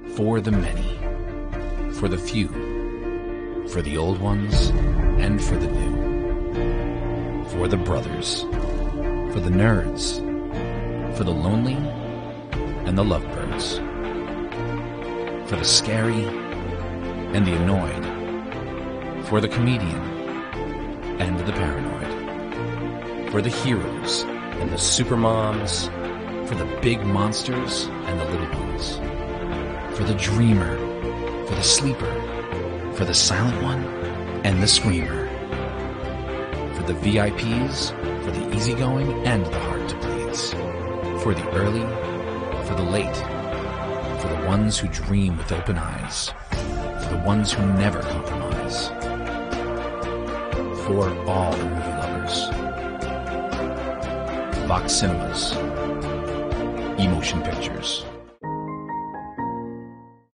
For the many, for the few, for the old ones, and for the new. For the brothers, for the nerds, for the lonely, and the lovebirds. For the scary and the annoyed. For the comedian and the paranoid. For the heroes and the supermoms. For the big monsters and the little ones. For the dreamer, for the sleeper, for the silent one and the screamer. For the VIPs, for the easygoing and the hard to please. For the early, for the late, for the ones who dream with open eyes, for the ones who never compromise. For all the movie lovers. Vox Cinemas. Emotion Pictures.